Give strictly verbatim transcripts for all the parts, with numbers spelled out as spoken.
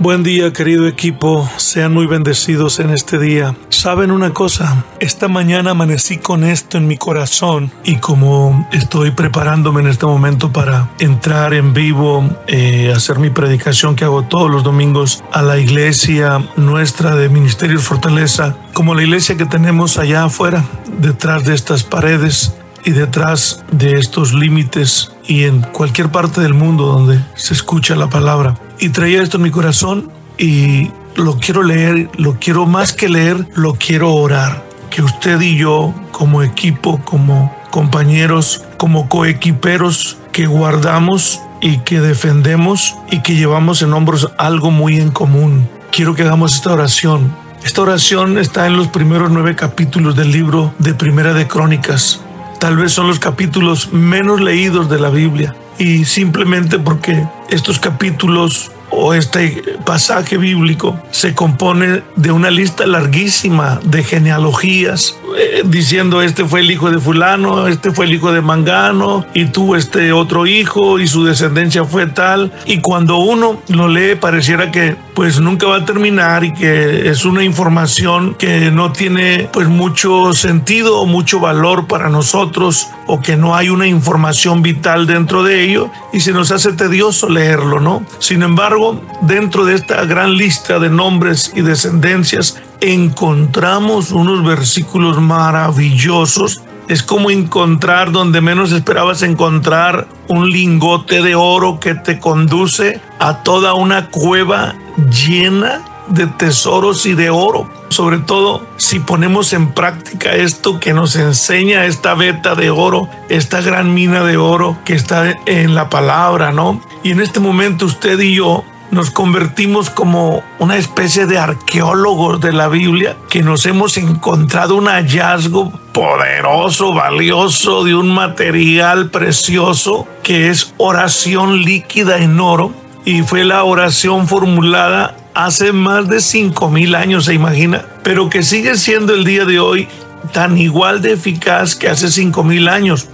Buen día, querido equipo, sean muy bendecidos en este día. ¿Saben una cosa? Esta mañana amanecí con esto en mi corazón y como estoy preparándome en este momento para entrar en vivo, eh, hacer mi predicación que hago todos los domingos a la iglesia nuestra de Ministerios Fortaleza, como la iglesia que tenemos allá afuera, detrás de estas paredes y detrás de estos límites y en cualquier parte del mundo donde se escucha la palabra. Y traía esto en mi corazón y lo quiero leer, lo quiero más que leer, lo quiero orar. Que usted y yo, como equipo, como compañeros, como coequiperos, que guardamos y que defendemos y que llevamos en hombros algo muy en común. Quiero que hagamos esta oración. Esta oración está en los primeros nueve capítulos del libro de Primera de Crónicas. Tal vez son los capítulos menos leídos de la Biblia. Y simplemente porque estos capítulos o este pasaje bíblico se compone de una lista larguísima de genealogías, eh, diciendo este fue el hijo de fulano, este fue el hijo de mangano, y tuvo este otro hijo y su descendencia fue tal. Y cuando uno lo lee pareciera que pues nunca va a terminar y que es una información que no tiene pues mucho sentido o mucho valor para nosotros, o que no hay una información vital dentro de ello y se nos hace tedioso leerlo, ¿no? Sin embargo, dentro de esta gran lista de nombres y descendencias encontramos unos versículos maravillosos. Es como encontrar donde menos esperabas encontrar un lingote de oro que te conduce a toda una cueva llena de tesoros y de oro. Sobre todo si ponemos en práctica esto que nos enseña esta veta de oro, esta gran mina de oro que está en la palabra, ¿no? Y en este momento usted y yo nos convertimos como una especie de arqueólogos de la Biblia, que nos hemos encontrado un hallazgo poderoso, valioso, de un material precioso que es oración líquida en oro, y fue la oración formulada hace más de cinco mil años, ¿se imagina? Pero que sigue siendo el día de hoy tan igual de eficaz que hace cinco mil años.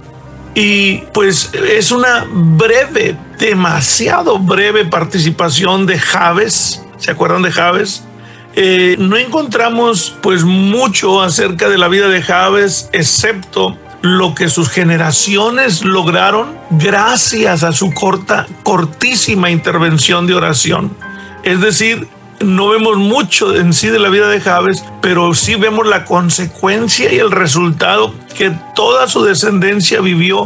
Y pues es una breve, demasiado breve participación de Jabes. ¿Se acuerdan de Jabes? Eh, no encontramos pues mucho acerca de la vida de Jabes, excepto lo que sus generaciones lograron gracias a su corta, cortísima intervención de oración. Es decir, no vemos mucho en sí de la vida de Jabes, pero sí vemos la consecuencia y el resultado que toda su descendencia vivió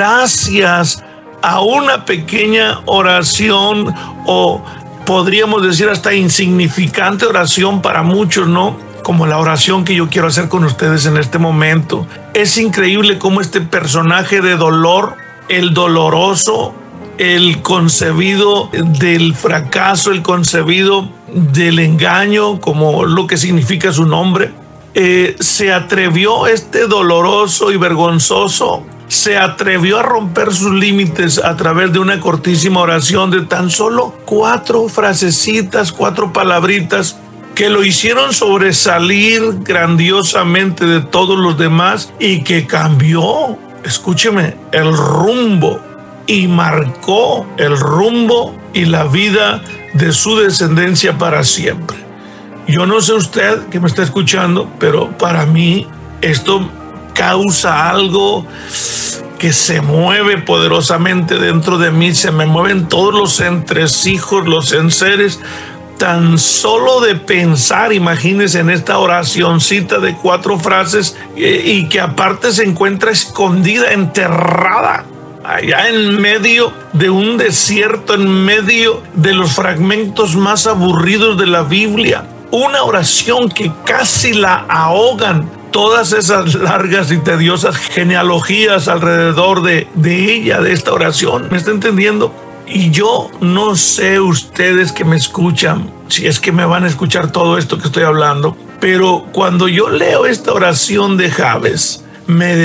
gracias a una pequeña oración, o podríamos decir hasta insignificante oración para muchos, ¿no? Como la oración que yo quiero hacer con ustedes en este momento. Es increíble cómo este personaje de dolor, el doloroso, el concebido del fracaso, el concebido del engaño, como lo que significa su nombre, eh, se atrevió, este doloroso y vergonzoso, se atrevió a romper sus límites a través de una cortísima oración de tan solo cuatro frasecitas, cuatro palabritas, que lo hicieron sobresalir grandiosamente de todos los demás y que cambió, escúcheme, el rumbo y marcó el rumbo y la vida de su descendencia para siempre. Yo no sé usted que me está escuchando, pero para mí esto causa algo que se mueve poderosamente dentro de mí. Se me mueven todos los entresijos, los enseres, tan solo de pensar. Imagínense en esta oracioncita de cuatro frases y que aparte se encuentra escondida, enterrada allá en medio de un desierto, en medio de los fragmentos más aburridos de la Biblia. Una oración que casi la ahogan todas esas largas y tediosas genealogías alrededor de, de ella, de esta oración. ¿Me está entendiendo? Y yo no sé ustedes que me escuchan, si es que me van a escuchar todo esto que estoy hablando, pero cuando yo leo esta oración de Jabes, me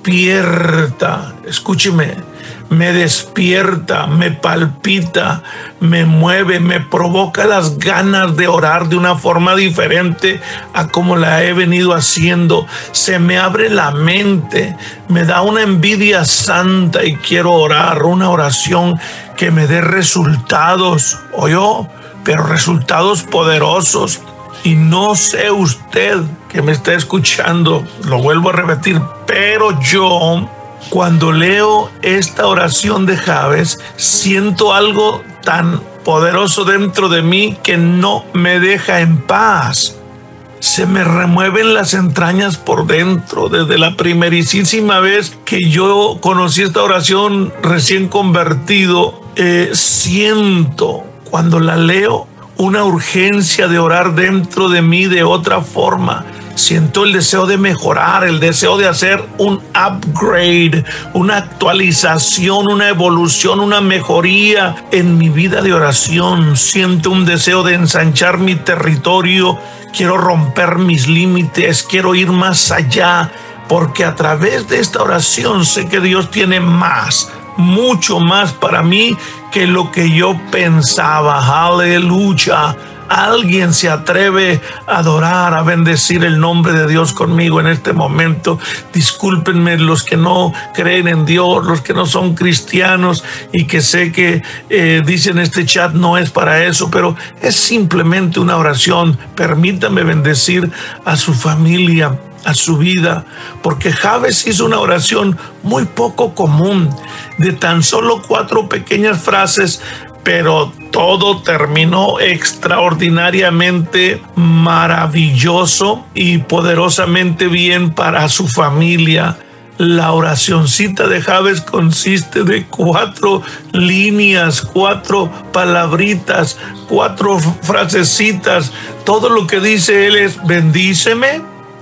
despierta, escúcheme, me despierta, me palpita, me mueve, me provoca las ganas de orar de una forma diferente a como la he venido haciendo. Se me abre la mente, me da una envidia santa y quiero orar una oración que me dé resultados. ¿Oyó? pero resultados poderosos. Y no sé usted que me está escuchando, lo vuelvo a repetir, pero yo, cuando leo esta oración de Jabes, siento algo tan poderoso dentro de mí que no me deja en paz. Se me remueven las entrañas por dentro. Desde la primerísima vez que yo conocí esta oración recién convertido, eh, siento cuando la leo una urgencia de orar dentro de mí de otra forma. Siento el deseo de mejorar, el deseo de hacer un upgrade, una actualización, una evolución, una mejoría en mi vida de oración. Siento un deseo de ensanchar mi territorio. Quiero romper mis límites, quiero ir más allá, porque a través de esta oración sé que Dios tiene más, mucho más para mí que lo que yo pensaba. Aleluya. Alguien se atreve a adorar, a bendecir el nombre de Dios conmigo en este momento. Discúlpenme los que no creen en Dios, los que no son cristianos y que sé que eh, dicen este chat no es para eso, pero es simplemente una oración. Permítame bendecir a su familia, a su vida, porque Jabes hizo una oración muy poco común, de tan solo cuatro pequeñas frases, pero todo terminó extraordinariamente maravilloso y poderosamente bien para su familia. La oracioncita de Jabes consiste de cuatro líneas, cuatro palabritas, cuatro frasecitas. Todo lo que dice él es: bendíceme,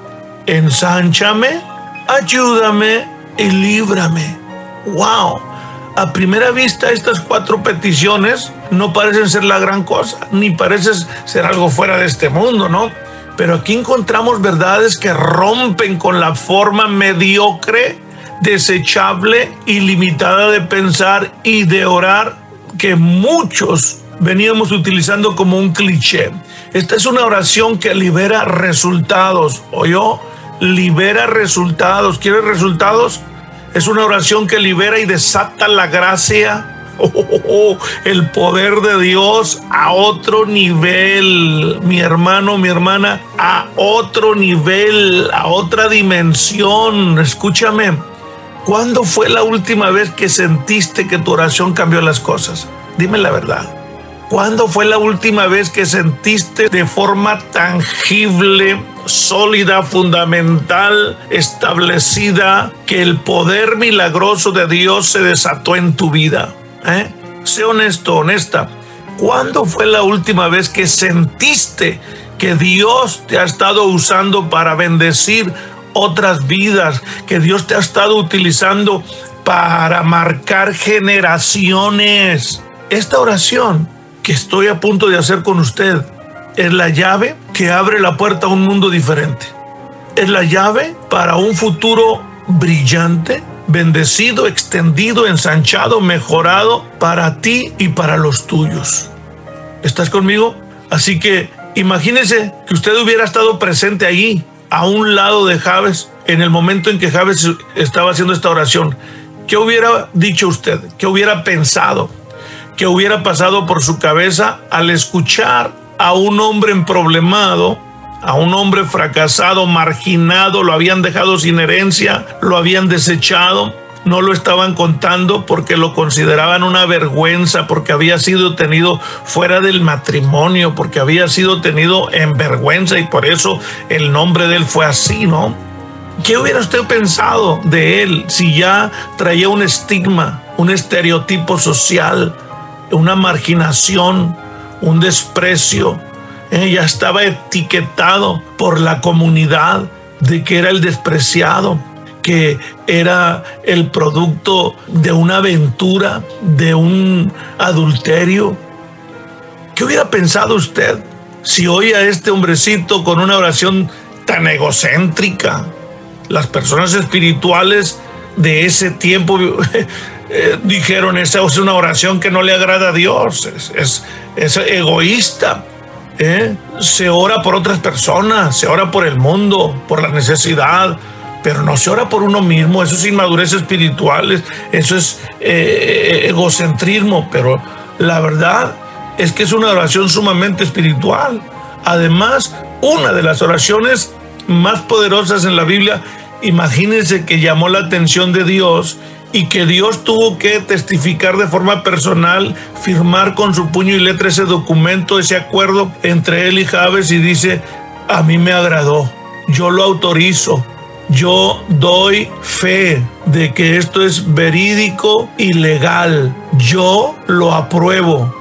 ensánchame, ayúdame y líbrame. ¡Wow! A primera vista, estas cuatro peticiones no parecen ser la gran cosa, ni parecen ser algo fuera de este mundo, ¿no? Pero aquí encontramos verdades que rompen con la forma mediocre, desechable y limitada de pensar y de orar que muchos veníamos utilizando como un cliché. Esta es una oración que libera resultados. ¿Oyó? Libera resultados. ¿Quieres resultados? Es una oración que libera y desata la gracia, oh, oh, oh, el poder de Dios a otro nivel, mi hermano, mi hermana, a otro nivel, a otra dimensión. Escúchame, ¿cuándo fue la última vez que sentiste que tu oración cambió las cosas? Dime la verdad. ¿Cuándo fue la última vez que sentiste de forma tangible, sólida, fundamental, establecida, que el poder milagroso de Dios se desató en tu vida? ¿Eh? Sé honesto, honesta. ¿Cuándo fue la última vez que sentiste que Dios te ha estado usando para bendecir otras vidas, que Dios te ha estado utilizando para marcar generaciones? Esta oración que estoy a punto de hacer con usted es la llave que abre la puerta a un mundo diferente. Es la llave para un futuro brillante, bendecido, extendido, ensanchado, mejorado para ti y para los tuyos. ¿Estás conmigo? Así que imagínese que usted hubiera estado presente allí, a un lado de Jabes, en el momento en que Jabes estaba haciendo esta oración. ¿Qué hubiera dicho usted? ¿Qué hubiera pensado? ¿Qué hubiera pasado por su cabeza al escuchar a un hombre emproblemado, a un hombre fracasado, marginado? Lo habían dejado sin herencia, lo habían desechado, no lo estaban contando porque lo consideraban una vergüenza, porque había sido tenido fuera del matrimonio, porque había sido tenido en vergüenza y por eso el nombre de él fue así, ¿no? ¿Qué hubiera usted pensado de él si ya traía un estigma, un estereotipo social, una marginación, un desprecio? Eh, ya estaba etiquetado por la comunidad de que era el despreciado, que era el producto de una aventura, de un adulterio. ¿Qué hubiera pensado usted si oía a este hombrecito con una oración tan egocéntrica? Las personas espirituales de ese tiempo eh, dijeron: esa es una oración que no le agrada a Dios, es, es, es egoísta. ¿eh? Se ora por otras personas, se ora por el mundo, por la necesidad, pero no se ora por uno mismo. Eso es inmadurez espiritual, eso es eh, egocentrismo. Pero la verdad Es que es una oración sumamente espiritual. Además, una de las oraciones más poderosas en la Biblia. Imagínense que llamó la atención de Dios y que Dios tuvo que testificar de forma personal, firmar con su puño y letra ese documento, ese acuerdo entre él y Jabes, y dice: a mí me agradó, yo lo autorizo, yo doy fe de que esto es verídico y legal, yo lo apruebo.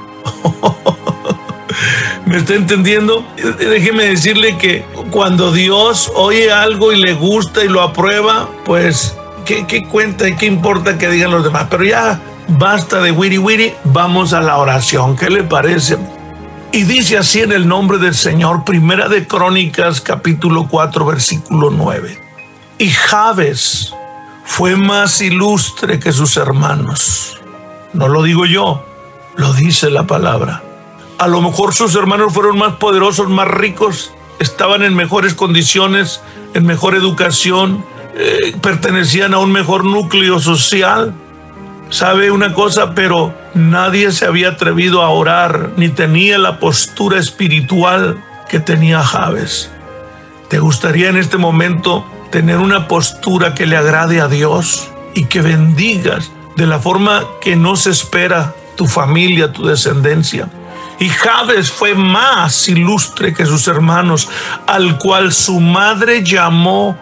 ¿Me está entendiendo? Déjeme decirle que cuando Dios oye algo y le gusta y lo aprueba, pues, ¿qué, qué cuenta y qué importa que digan los demás? Pero ya basta de wiri wiri, vamos a la oración. ¿Qué le parece? Y dice así en el nombre del Señor, Primera de Crónicas, capítulo cuatro, versículo nueve. Y Jabes fue más ilustre que sus hermanos. No lo digo yo, lo dice la palabra. A lo mejor sus hermanos fueron más poderosos, más ricos, estaban en mejores condiciones, en mejor educación, eh, pertenecían a un mejor núcleo social. ¿Sabe una cosa? Pero nadie se había atrevido a orar, ni tenía la postura espiritual que tenía Jabes. ¿Te gustaría en este momento tener una postura que le agrade a Dios y que bendigas de la forma que no se espera tu familia, tu descendencia? Y Jabes fue más ilustre que sus hermanos, al cual su madre llamó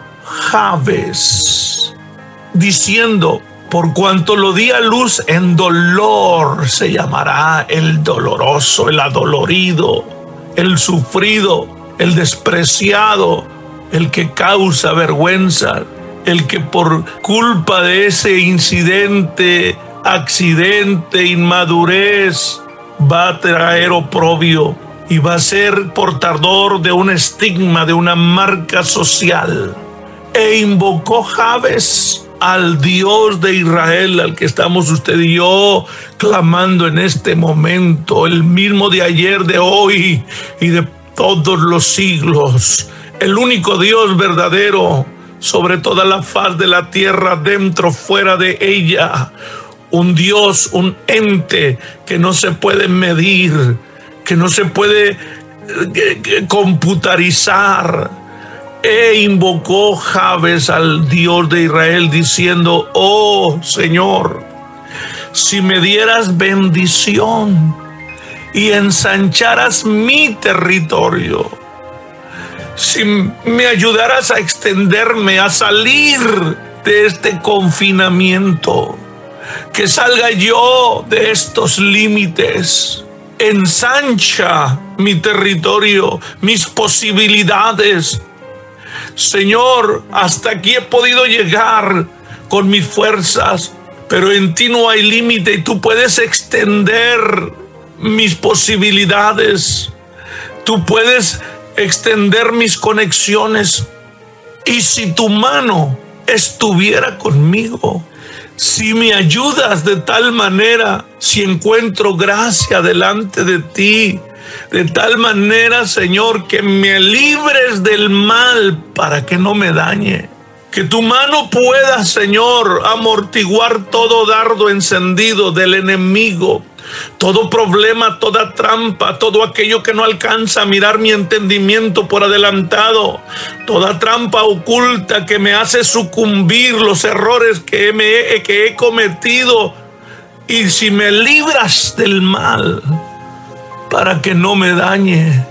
Jabes, diciendo: por cuanto lo di a luz en dolor, se llamará el doloroso, el adolorido, el sufrido, el despreciado, el que causa vergüenza, el que por culpa de ese incidente, accidente, inmadurez, va a traer oprobio y va a ser portador de un estigma, de una marca social. E invocó Jabes al Dios de Israel, al que estamos usted y yo clamando en este momento, el mismo de ayer, de hoy y de todos los siglos, el único Dios verdadero sobre toda la faz de la tierra, dentro, fuera de ella. Un Dios, un ente que no se puede medir, que no se puede computarizar. E invocó Jabes al Dios de Israel diciendo: oh Señor, si me dieras bendición y ensancharas mi territorio, si me ayudaras a extenderme, a salir de este confinamiento, que salga yo de estos límites, ensancha mi territorio, mis posibilidades. Señor, hasta aquí he podido llegar con mis fuerzas, pero en ti no hay límite y tú puedes extender mis posibilidades. Tú puedes extender mis conexiones. Y si tu mano estuviera conmigo, si me ayudas de tal manera, si encuentro gracia delante de ti, de tal manera, Señor, que me libres del mal para que no me dañe. Que tu mano pueda, Señor, amortiguar todo dardo encendido del enemigo, todo problema, toda trampa, todo aquello que no alcanza a mirar mi entendimiento por adelantado, toda trampa oculta que me hace sucumbir los errores que, me, que he cometido. Y si me libras del mal para que no me dañe,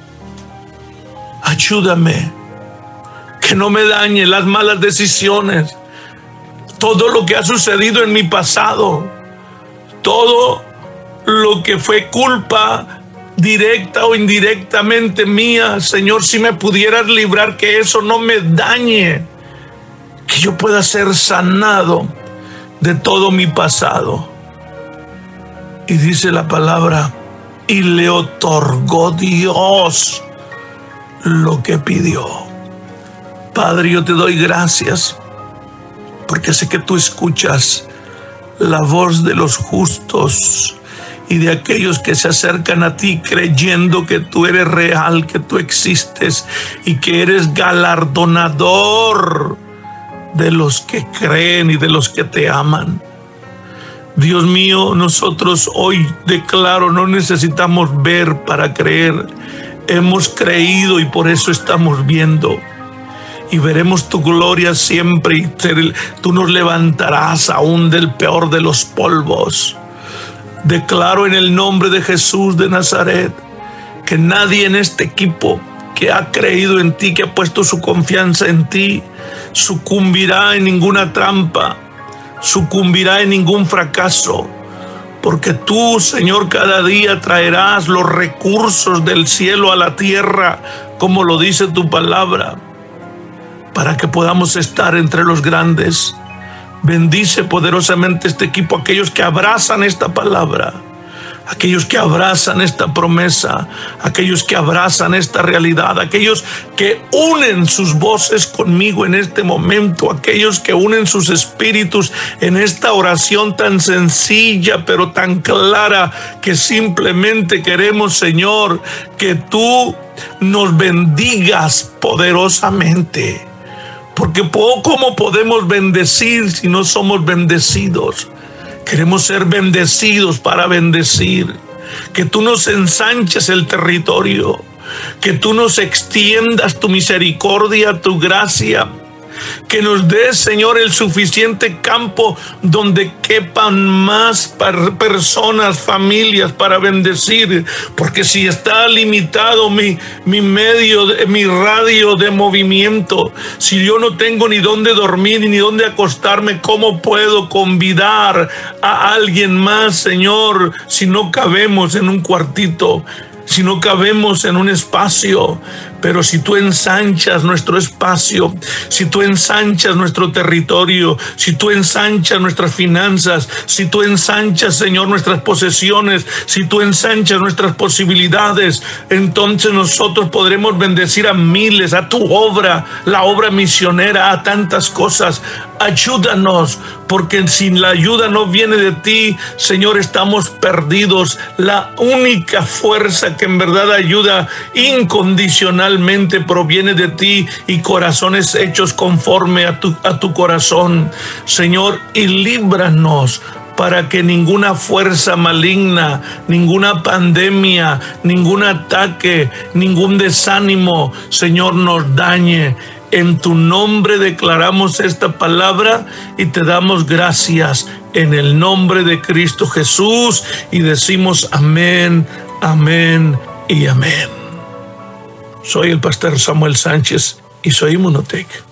ayúdame, que no me dañe las malas decisiones, todo lo que ha sucedido en mi pasado, todo lo que fue culpa directa o indirectamente mía. Señor, si me pudieras librar, que eso no me dañe, que yo pueda ser sanado de todo mi pasado. Y dice la palabra: y le otorgó Dios lo que pidió. Padre, yo te doy gracias porque sé que tú escuchas la voz de los justos y de aquellos que se acercan a ti creyendo que tú eres real, que tú existes y que eres galardonador de los que creen y de los que te aman. Dios mío, nosotros hoy declaro, no necesitamos ver para creer. Hemos creído y por eso estamos viendo. Y veremos tu gloria siempre y te, tú nos levantarás aún del peor de los polvos. Declaro en el nombre de Jesús de Nazaret que nadie en este equipo que ha creído en ti, que ha puesto su confianza en ti, sucumbirá en ninguna trampa, sucumbirá en ningún fracaso, porque tú, Señor, cada día traerás los recursos del cielo a la tierra, como lo dice tu palabra, para que podamos estar entre los grandes. Bendice poderosamente este equipo, aquellos que abrazan esta palabra, aquellos que abrazan esta promesa, aquellos que abrazan esta realidad, aquellos que unen sus voces conmigo en este momento, aquellos que unen sus espíritus en esta oración tan sencilla pero tan clara, que simplemente queremos, Señor, que tú nos bendigas poderosamente, porque ¿cómo podemos bendecir si no somos bendecidos? Queremos ser bendecidos para bendecir. Que tú nos ensanches el territorio. Que tú nos extiendas tu misericordia, tu gracia. Que nos des, Señor, el suficiente campo donde quepan más personas, familias para bendecir. Porque si está limitado mi, mi medio, mi radio de movimiento, si yo no tengo ni dónde dormir ni dónde acostarme, ¿cómo puedo convidar a alguien más, Señor, si no cabemos en un cuartito? Si no cabemos en un espacio, pero si tú ensanchas nuestro espacio, si tú ensanchas nuestro territorio, si tú ensanchas nuestras finanzas, si tú ensanchas, Señor, nuestras posesiones, si tú ensanchas nuestras posibilidades, entonces nosotros podremos bendecir a miles, a tu obra, la obra misionera, a tantas cosas. Ayúdanos, porque sin la ayuda no viene de ti, Señor, estamos perdidos. La única fuerza que en verdad ayuda incondicionalmente proviene de ti, y corazones hechos conforme a tu, a tu corazón, Señor, y líbranos para que ninguna fuerza maligna, ninguna pandemia, ningún ataque, ningún desánimo, Señor, nos dañe. En tu nombre declaramos esta palabra y te damos gracias en el nombre de Cristo Jesús, y decimos amén, amén y amén. Soy el pastor Samuel Sánchez y soy Inmunotech.